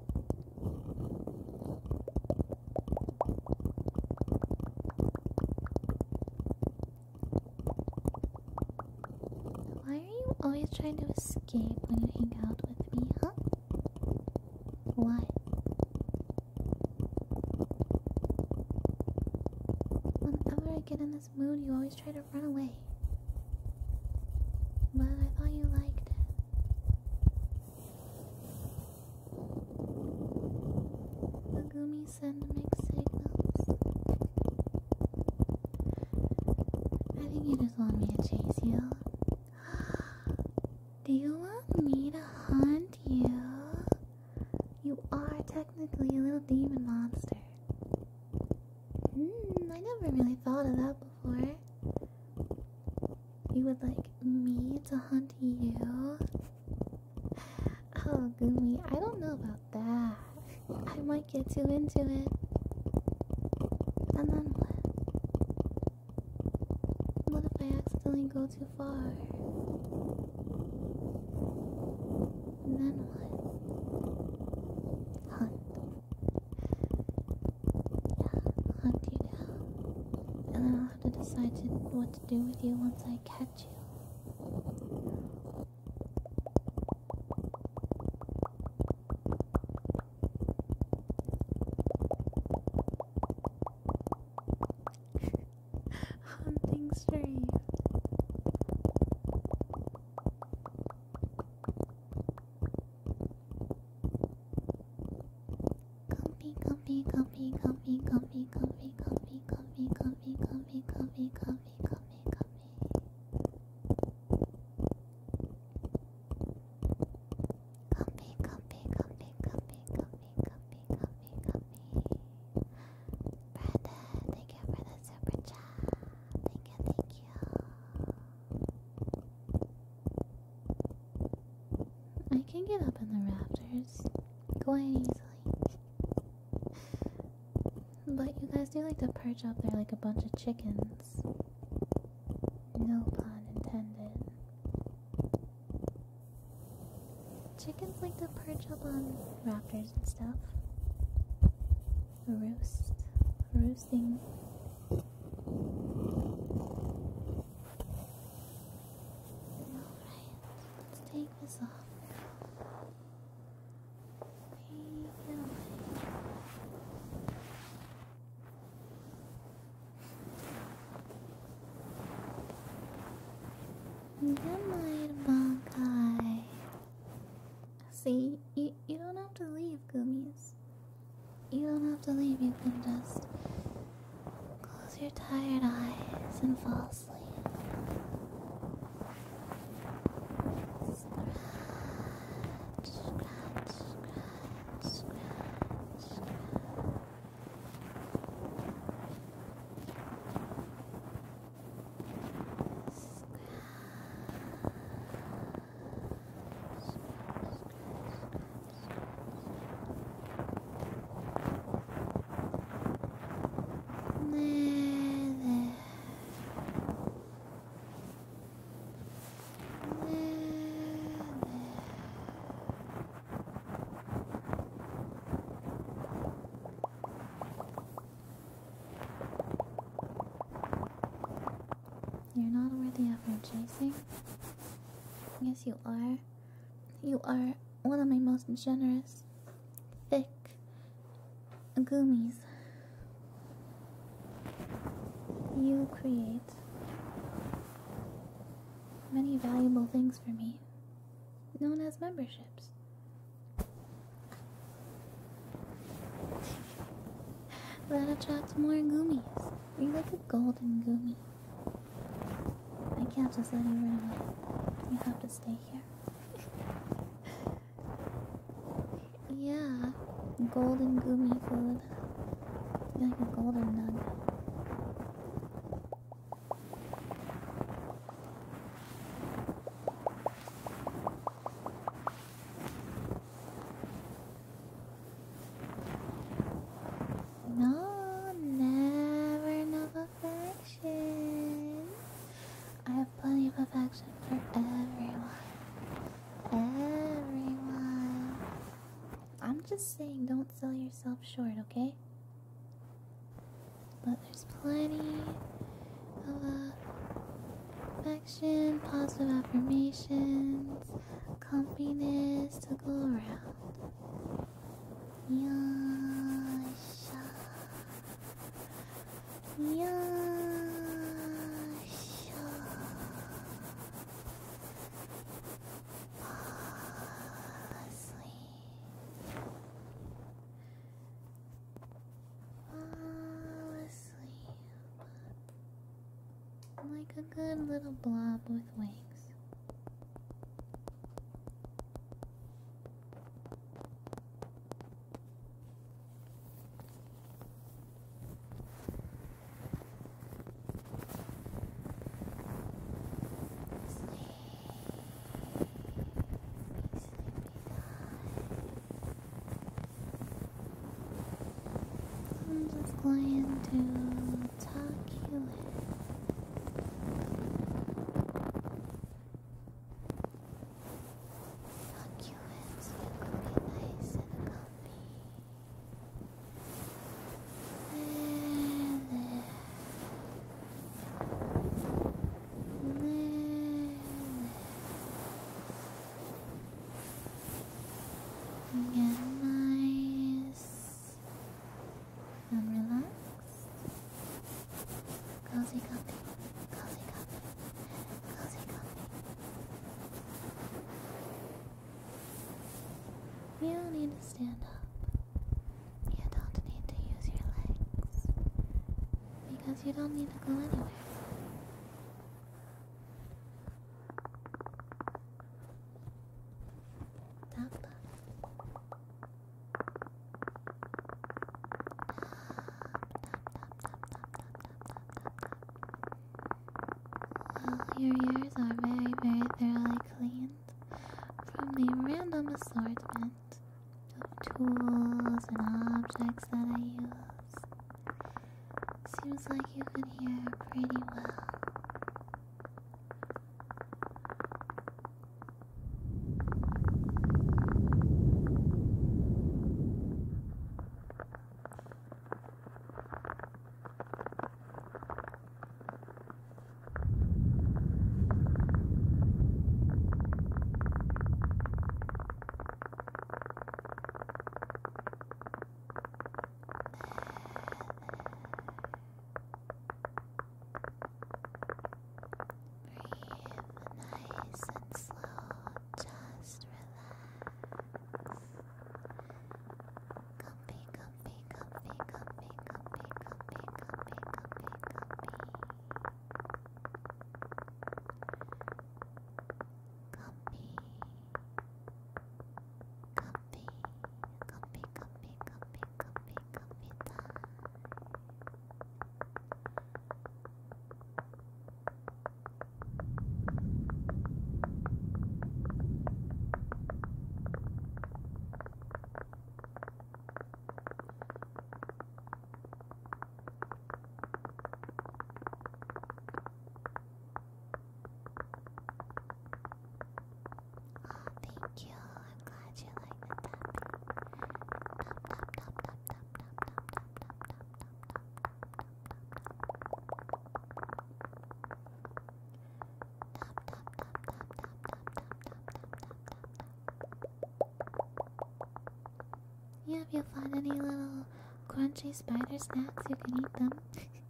Why are you always trying to escape when you hang out with me, huh? Why? Whenever I get in this mood, you always try to run away. But I thought you liked it. The Gumi send mixed signals. I think you just want me to chase you. Do you want me to hunt you? You are technically a little demon monster. Hmm, I never really thought of that before. You would like me to hunt you? Oh, Gumi, I don't know about that. I might get too into it. And then what? What if I accidentally go too far? And then what? Hunt. Yeah, hunt you down. And then I'll have to decide to, what to do with you once I catch you. Hunting stream. Comfy, comfy, comfy, comfy, comfy, comfy, comfy, comfy, comfy, comfy, comfy, comfy, comfy, comfy. Comfy, comfy, comfy, comfy, comfy, comfy, comfy, comfy. Brandon, thank you for the super chat. Thank you, thank you. I can get up in the rafters quite easily. But you guys do like to perch up there like a bunch of chickens. No pun intended. Chickens like to perch up on rafters and stuff. Roost. Roosting. Alright, let's take this off. Take it away. Good night, Bankai. See, you, you don't have to leave, Gummies. You don't have to leave, you can just close your tired eyes and fall asleep. Scratch. Yes, you are. You are one of my most generous, thick gummies. You create many valuable things for me, known as memberships. That attracts more gummies. You're like a golden gummy. I can't just let you run away. You have to stay here. Yeah, golden gummy food. You're like a golden nugget. No, never enough affection. I have plenty of affection for everyone. Everyone. I'm just saying, don't sell yourself short, okay? But there's plenty of uh, affection, positive affirmations, comfiness to go around. Yasha. Yasha. Fall asleep. Fall asleep. Like a good little blob with wings. I'm just going to tuck you in. Tuck you in so you can be nice and comfy. There, there. There, there. Get nice and relaxed. Cozy comfy, cozy comfy, cozy comfy. You don't need to stand up. You don't need to use your legs. Because you don't need to go anywhere. Tap, tap. Well, your ears are very, very thoroughly cleaned from the random assortment of tools and objects that I use. Seems like you can hear pretty well. Nice and slow, just relax. Comfy, comfy, comfy, comfy, comfy, comfy, comfy, comfy, comfy. Comfy. Comfy, comfy, comfy, comfy, comfy, comfy time. Yeah, if you find any little crunchy spider snacks, you can eat them.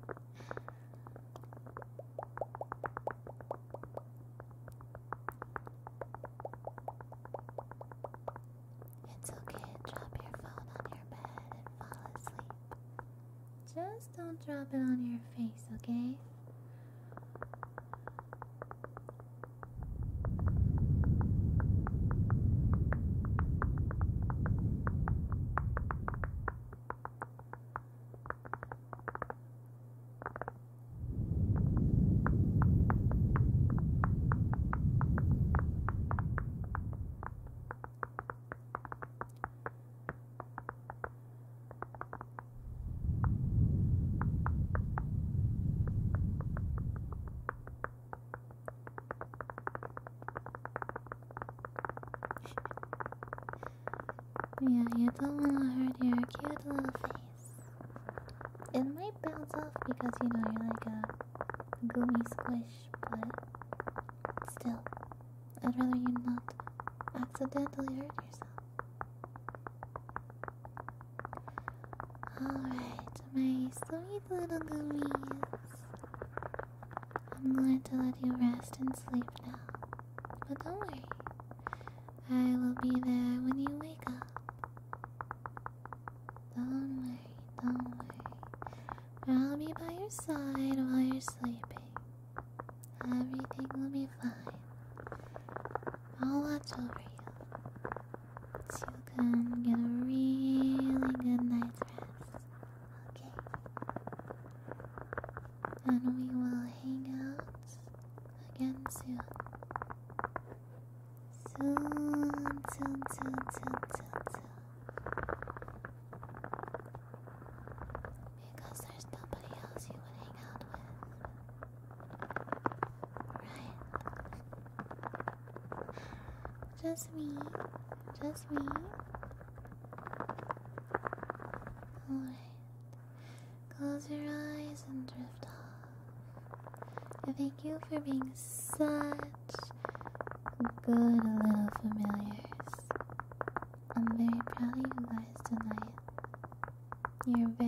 It's okay to drop your phone on your bed and fall asleep. Just don't drop it on your face, okay? Yeah, you don't want to hurt your cute little face. It might bounce off because, you know, you're like a gooey squish, but still, I'd rather you not accidentally hurt yourself. Alright, my sweet little goomies. I'm going to let you rest and sleep now. But don't worry, I will be there when you wake up. Don't worry, don't worry. I'll be by your side while you're sleeping. Everything will be fine. I'll watch over you, so you can get a really good night's rest. Okay? And we will hang out again soon. Soon, soon, soon, soon, soon, soon. Because there's nobody else you would hang out with. Right? Just me. Just me. Alright. Close your eyes and drift off. And thank you for being such good little familiars. I'm very proud of you guys tonight. You're